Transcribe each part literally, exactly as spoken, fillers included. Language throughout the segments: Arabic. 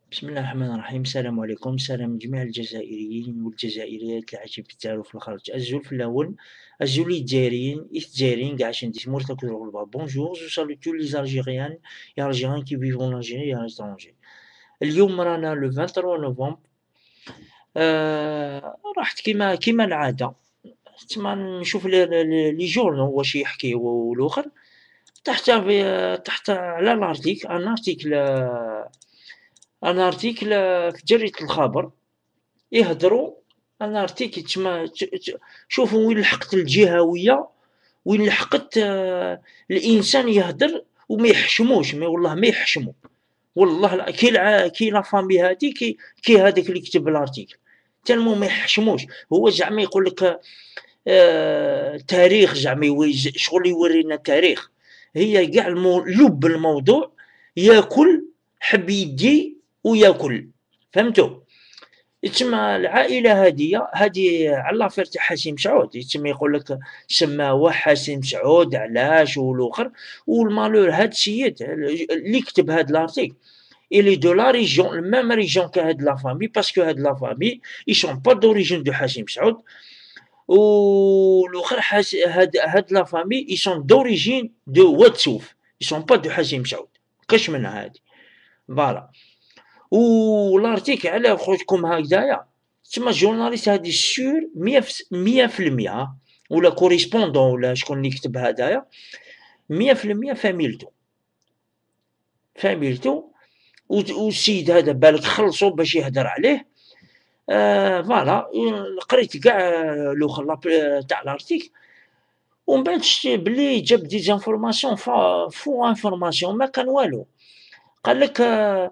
بسم الله الرحمن الرحيم. السلام عليكم، سلام جميع الجزائريين والجزائريات اللي عايشين في الدار وفي الخارج. الزول في الأول الزول الجزائريين الجزائريين كاع عايشين دي مورتا كل بونجور جو سالو تو لي زالجيريان يا الجيران كي فيفون لالجيري يا ليترونجي. اليوم رانا لو ثلاثة وعشرين نوفمبر. آه رحت كيما كيما العادة تسمى نشوف لي لي لي جورنو واش يحكيو والآخر تحت في تحت على لارتيك ان ارتيكل ان ارتيكل في جريدة الخبر يهضروا. انا ارتيكل تما شوفوا وين لحقت الجهويه، وين لحقت آه، الانسان يهدر وما يحشموش، ما والله ما يحشموا. والله لا كي الع... كي لا فامي هادي كي كي هذاك اللي كتب الارتيكل تالمو ما يحشموش. هو زعما يقول لك آه تاريخ، زعما يوي- شغل يورينا التاريخ. هي كاع المو... لب الموضوع ياكل، حب يدي وياكل. فهمتوا؟ يتسمى العائلة هادية هادي على لافير تاع حسيم سعود، يتسمى يقول لك سماوه حسيم سعود علاش والوخر والمالور هاد السيد اللي كتب هاد لارتيكل il est de la région, la même région que هاد لا فامي باسكو هاد لا فامي ils sont pas d'origine de حسيم سعود. والوخر حاس هاد هاد لا فامي ils sont d'origine de واتسوف، ils sont pas de حسيم سعود. كاش منها هادي فوالا. ولارتيكل على خوتكم هكذايا تسمى الجورناليست هادي سور مية مية في المية، ولا كوريسبوندون ولا شكون اللي كتب هدايا مية في المية فاميلتو فاميلتو. والسيد هذا بالك خلصو باش يهدر عليه. آه فوالا. قريت كاع لوخر تاع لارتيكل ومن بعد شتي بلي جاب دي زانفورماسيون فو انفورماسيون ما كان والو. قال لك آه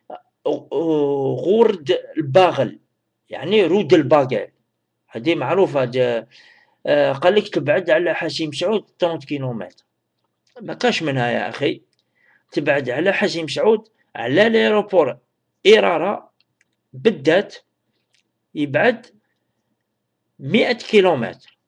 غورد الباغل، يعني رود الباغال هذه معروفة. جا آه قال لك تبعد على حسيم سعود ثلاثين كيلومتر. ما كاش منها يا أخي. تبعد على حسيم سعود على ليروبور إرارة بالذات يبعد مئة كيلومتر،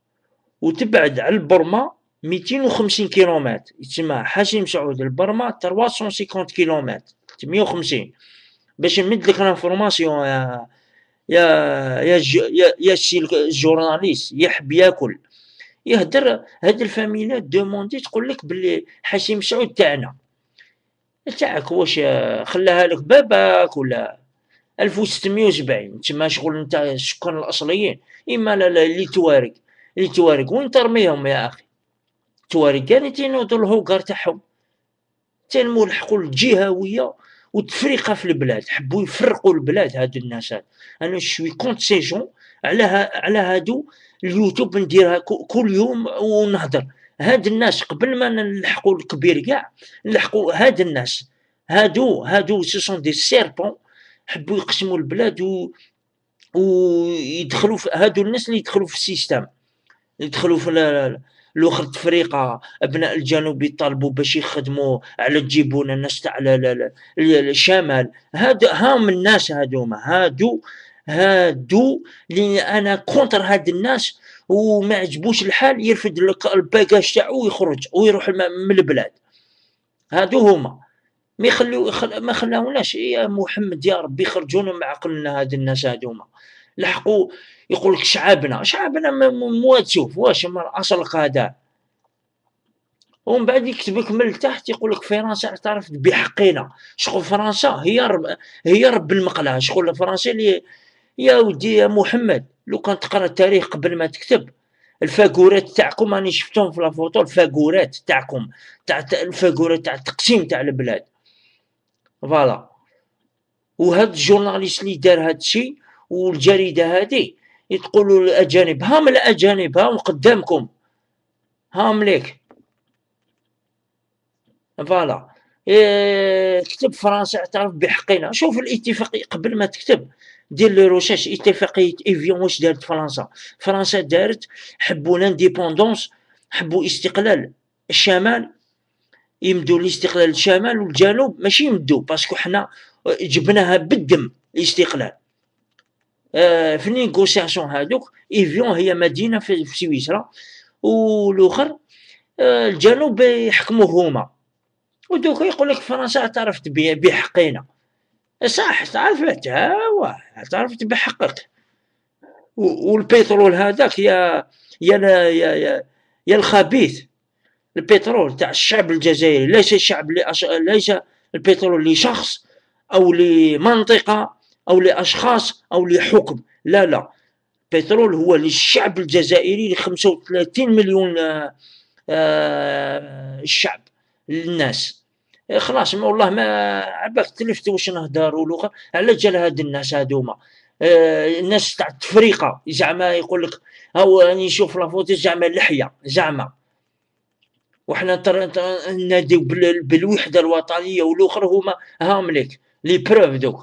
وتبعد على البرمة ميتين وخمسين كيلومتر. يتسمى حسيم سعود البرمة ثلاثمائة وخمسين كيلومتر مية وخمسين. باش نمدلك لانفورماسيون يا يا يا يا يا السي الجورناليست يحب ياكل يهدر. هاد الفاميلات دوموندي تقول لك باللي حسيم سعود تاعنا تاعك واش خلاها لك باباك ولا ألف وستمية وسبعين تما شغل نتا السكان الاصليين. اما لا لا اللي توارق اللي توارق وين ترميهم يا اخي؟ توارق كان تينوضوا الهوكر تاعهم تنمو لحقوا الجهويه وتفرقه في البلاد. حبوا يفرقوا البلاد هادو الناس. هاد انا شوي كونت سي جون على ها على هادو اليوتيوب نديرها كل يوم ونهضر. هاد الناس قبل ما نلحقوا الكبير كاع نلحقوا هاد الناس. هادو هادو سي سون دي سيربون حبوا يقسموا البلاد و ويدخلوا في هادو الناس اللي يدخلوا في السيستم، يدخلوا في الاخر تفريقه. ابناء الجنوب يطالبوا باش يخدموا على تجيبونا الناس تاع الشمال. هادو هاهم الناس هادوما هادو هادو اللي انا كونتر هاد الناس وما عجبوش الحال يرفد الباكاج تاعو ويخرج ويروح من البلاد. هادو هما ما يخليو ما خلاوناش يا محمد يا ربي يخرجونا من عقلنا. هاد الناس هادوما لحقوا يقول لك شعبنا شعبنا مواتسوف واش اصلك هذا. ومن بعد يكتب لك من التحت يقول لك فرنسا اعترفت بحقنا. شغل فرنسا هي رب هي رب المقله. شغل فرنسا اللي يا ودي يا محمد لو كان تقرا التاريخ قبل ما تكتب. الفاقورات تاعكم راني شفتهم في لافوتو، الفاقورات تاعكم تاع الفاقورات تاع التقسيم تاع البلاد فوالا. وهاد الجورناليست اللي دار هاد الشيء والجريده هادي يتقولوا الاجانب هام الاجانب هام قدامكم هام ليك فوالا. إيه كتب فرنسا اعترف بحقنا. شوف الاتفاقيه قبل ما تكتب دير لي روشاش. اتفاقيه ايفيون واش دارت فرنسا؟ فرنسا دارت حبوا لانديبوندونس، حبوا استقلال الشمال، يمدوا الاستقلال الشمال والجنوب ماشي يمدوا باسكو حنا جبناها بالدم الاستقلال. آه في النيغوسياسيون هادوك ايفيون هي مدينه في سويسرا والاخر آه الجنوب يحكموه هما. ودوك يقول لك فرنسا اعترفت بحقنا. صح تعرفت، هاهو تعرفت بحقك. والبترول هذاك يا يا يا يا, يا الخبيث، البترول تاع الشعب الجزائري، ليس الشعب لأش... ليس البترول لشخص او لمنطقه او لاشخاص او لحكم، لا لا، البترول هو للشعب الجزائري، ل خمسة وثلاثين مليون آه، آه، الشعب، للناس. خلاص والله ما عباك تلفت واش نهدر ولغه على جال هاد الناس هادوما. آه، الناس تاع التفريقه زعما يقول لك هاو راني نشوف لافوتو زعما اللحيه زعما، وحنا ناديو بالوحده الوطنيه، والاخر هما هاهم ليك لي بروف دوك.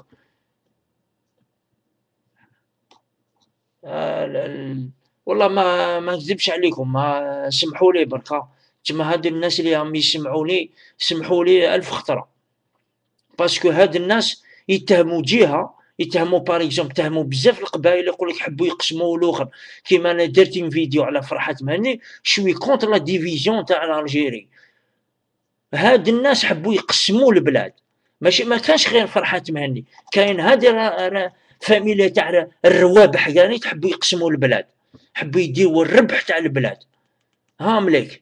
آه والله ما ما نكذبش عليكم، ما سمحوا لي بركا، تما هاد الناس اللي راهم يسمعوني سمحوا لي الف خطره، باسكو هاد الناس يتهموا جهه، يتهموا باغ اكزومبل، يتهموا بزاف القبائل، يقول لك حبوا يقسموا الاخر. كيما انا درت فيديو على فرحات مهني شوي كونتر لا ديفيزيون تاع الجيري، هاد الناس حبوا يقسموا البلاد، ماشي ما كانش غير فرحات مهني، كاين هذه فاميليا تاع الروابح يعني تحبوا يقسموا البلاد، حبوا يديروا الربح تاع البلاد. ها مليك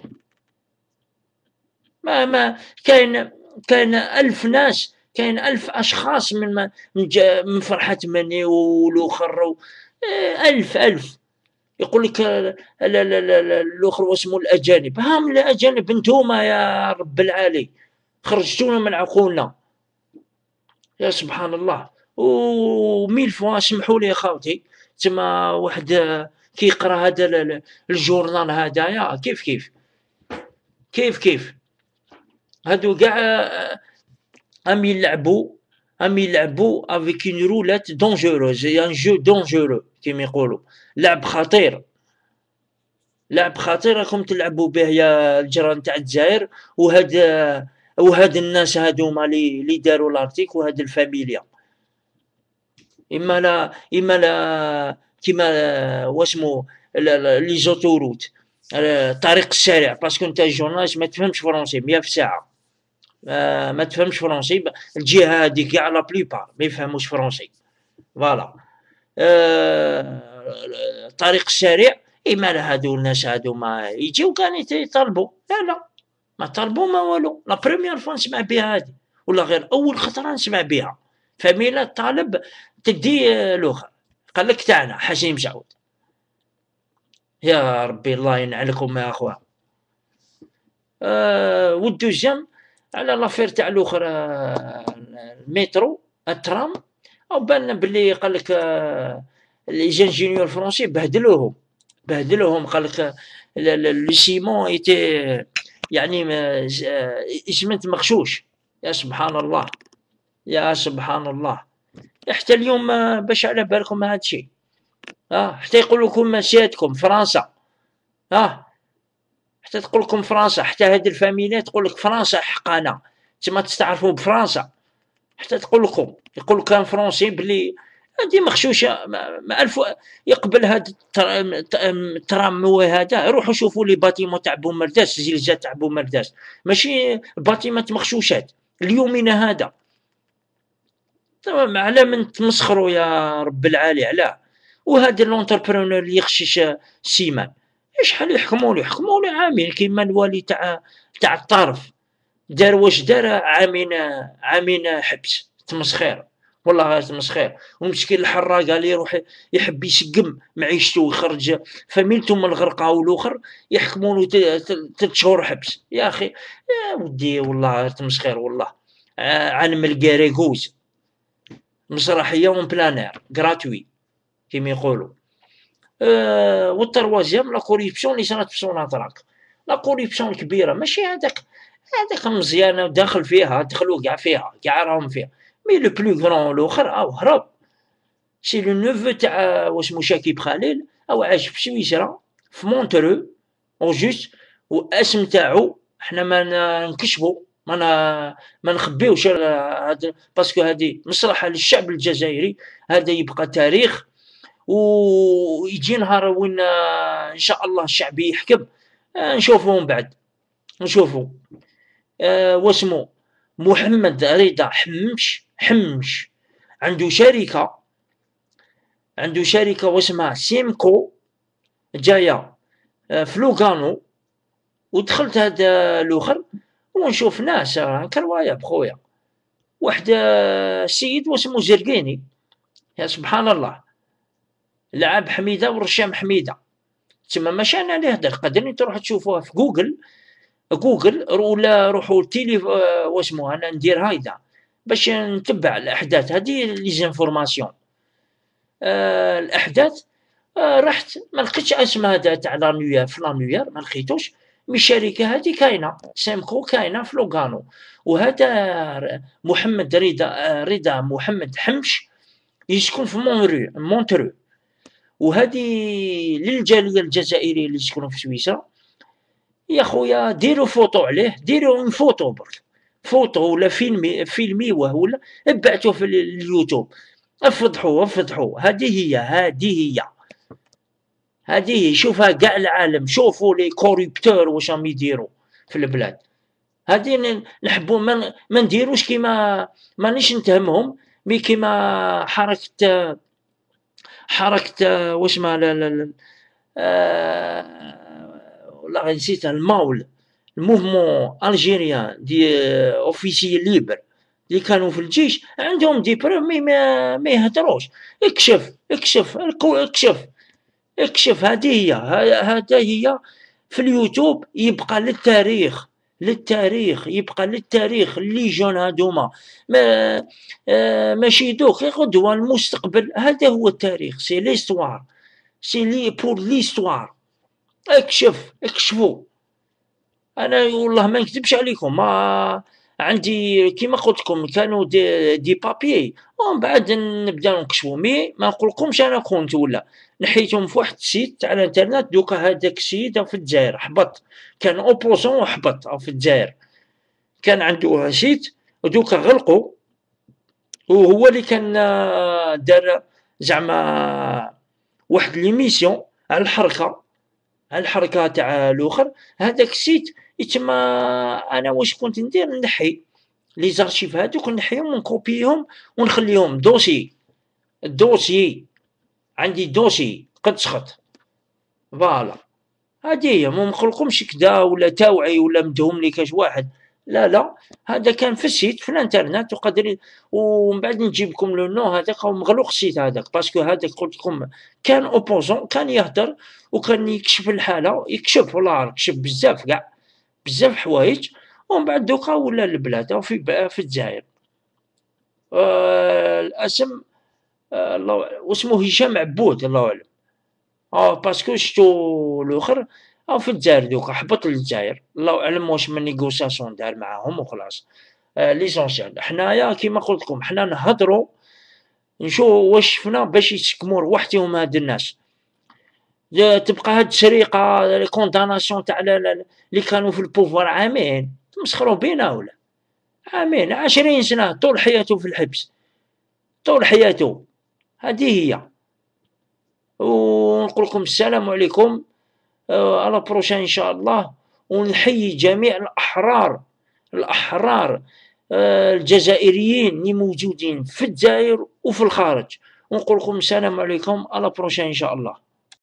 ما ما كاين كاين ألف ناس، كاين ألف أشخاص من ما من, من فرحة مني والاخر، ألف ألف يقول لك لا لا لا الاخر واسمه الاجانب، هم الاجانب انتوما يا رب العالي خرجتونا من عقولنا، يا سبحان الله. وميل فوا سمحوا لي خاوتي، تما واحد كي يقرا هذا الجورنال هذايا كيف كيف كيف كيف هادو كاع ام يلعبوا ام يلعبوا افيك اون رولات دونجوروز، ان جو دونجورو كيما يقولوا، لعب خطير، لعب خطير راكم تلعبوا به يا الجيران تاع الجزائر. وهاد وهاد الناس هادوما اللي اللي داروا لارتيك، وهاد الفاميليا اما لا اما لا كيما واسمو لي زوتوروت، الطريق السريع، باسكو انت جورناليست ما تفهمش فرونسي مية في ساعه، ما, ما تفهمش فرونسي، الجهه هذيك كاع لا بليبار ما يفهموش فرونسي، فوالا. الطريق السريع، اما لا هادو الناس هادو ما يجيو كان يطالبوا، لا لا ما طالبوا ما والو، لا بروميير فوا نسمع بها هادي، ولا غير اول خطره نسمع بها، فميلا الطالب تدي الاخر قال لك تاعنا حسين مسعود، يا ربي الله ينعلكم يا اخوان. أه والدوزيام على لافير تاع الاخر، أه المترو الترام، او بان بلي قال لك أه لي جانجينيور فرونسي بهدلوهم بهدلوهم قال لك لو سيمون ايتي يعني اسمنت مغشوش، يا سبحان الله يا سبحان الله. حتى اليوم باش على بالكم هذا الشيء، اه حتى يقول لكم سيادتكم فرنسا، اه حتى تقول لكم فرنسا، حتى هذه الفاميليا تقول لك فرنسا حقانه، تما تستعرفوا بفرنسا، حتى تقول لكم يقول كان فرونسي بلي هذه مغشوشه. ما الف يقبل هذا الترام هذا، روحوا شوفوا لي باتيمون تاع بومرداس، زلزال تاع بومرداس، ماشي باتيمات مغشوشات اليومنا هذا. تمام على من تمسخروا يا رب العالي علاه. وهذا لونتربرونور اللي يخشش سيمان شحال يحكموا له، يحكموا له عامين، كيما الوالي تاع تاع الطرف دار واش دار، عامين عامين حبس، تمسخير والله غير تمسخير. ومسكين الحراق قال يروح يحب يسقم معيشته ويخرج فاميلته من الغرقه، والاخر يحكموا له ثلاث شهور حبس. يا اخي يا ودي والله غير تمسخير والله. علم الكاريكوز مسرحيه اون بلانير غراتوي كيما يقولوا. أه والتروازيام لا كوريبسيون اللي صارت في سوناطراك، لا كوريبسيون الكبيره ماشي هذاك هذاك مزيانه داخل فيها، دخلوا كاع فيها كاع راهم فيها، مي لو بلو غران الاخر او هرب، سي لو نوفو تاع واسمو شكيب خليل، او عايش في سويسرا في مونترو او جوست، واسم تاعو حنا ما نكشفو ما ما نخبيوش هذا، باسكو هذه مصلحه للشعب الجزائري، هذا يبقى تاريخ. ويجي نهار وين ان شاء الله الشعب يحكم، نشوفوا من بعد نشوفوا. أه واسمو محمد رضا حممش حمش عنده شركة عنده شركة واسمها سيمكو جاية في لوغانو، ودخلت هذا الاخر ونشوف ناس كرواية بخويا، واحد السيد واسمو زرقيني، يا سبحان الله، لعب حميدة ورشام حميدة، تما ماشي انا اللي نهدر، قادرين تروحو تشوفوها في جوجل جوجل ولا روحوا التيلي واسمو، انا ندير هايدا باش نتبع الاحداث هذه لي زانفورماسيون. آه الاحداث آه رحت ما لقيتش اسم هذا تاع لانويار في لانويار، ما لقيتوش، مي الشركه هذه كاينه، سيمكو كاينه في لوغانو، وهذا محمد رضا رضا محمد حمش يسكن في مونرو مونترو، وهذه للجاليه الجزائريه اللي يسكنوا في سويسرا، يا خويا ديروا فوطو عليه، ديروا اون فوطو برك، فوطو ولا فيلمي فيلميوه ولا ابعثوه في اليوتيوب، افضحوه افضحوه، هذه هي هذه هي هذه شوفها كاع العالم، شوفوا لي كوريبتور واش راهم يديروا في البلاد هذه، نحبوا ما ما نديروش كيما مانيش نتهمهم، مي كيما حركه حركه واش ما لا لا آه والله نسيت، الماول الموفمون الجيريان دي اوفيسي ليبر اللي كانوا في الجيش عندهم دي بروف، مي ما, ما يهدروش، اكشف اكشف اكشف اكشف، هذه هي هذا هي في اليوتيوب، يبقى للتاريخ للتاريخ يبقى للتاريخ اللي جون هادوما، ما آه ماشي دوك غدوه المستقبل، هذا هو التاريخ، سي ليستوار سي لي بور ليستوار، اكشف اكشفوا. انا والله ما نكذبش عليكم، ما عندي كيما قلت لكم كانوا دي, دي بابيي، ومن بعد نبدا نكشفوا، مي ما نقولكمش انا كنت ولا نحيتهم في واحد السيت تاع الانترنت، دوكا هذاك السيد في الجزائر حبط، كان اوبوزون وحبط في الجزائر، كان عنده سيت ودوكا غلقوا، وهو اللي كان دار زعما واحد ليميسيون على الحركه على الحركه تاع الاخر، هذاك السيت يتما انا واش كنت ندير، نحي لي زارشيف هذوك نحيهم ونكوبيهم ونخليهم دوسي الدوسي عندي دوسي قد سخط، فوالا هذه هي، ما نقولكمش كدا ولا تاوعي ولا مدهم لي كاش واحد، لا لا، هذا كان في السيت في الانترنت وقادرين، ومن بعد نجيب لكم لو نو هذاك مغلوق السيت هذاك، باسكو هذاك قلت لكم كان اوبوزون، كان يهدر وكان يكشف الحاله، يكشف والله كشف بزاف كاع بزاف حوايج، ومن بعد دوكا ولا البلاد في في الجزائر. آه الاسم آه الله واسمه هشام عبود الله اعلم، اه باسكو شتو الاخر او في الجزائر دوكا حبط للجزائر، الله اعلم واش من نيغوساسيون دار معاهم وخلاص. آه ليسونسيال حنايا كيما قلت لكم حنا نهضروا نشوف واش شفنا باش يسكموا رواحتهم هاد الناس، تبقى هاد السرقه لي كونداناسيون تاع اللي كانوا في البوفوار عامين، تمسخروا بينا ولا عامين عشرين سنه طول حياته في الحبس طول حياته، هذه هي. ونقول لكم السلام عليكم، آه على بروشان ان شاء الله، ونحيي جميع الاحرار الاحرار آه الجزائريين اللي موجودين في الجزائر وفي الخارج، ونقول لكم السلام عليكم على بروشان ان شاء الله.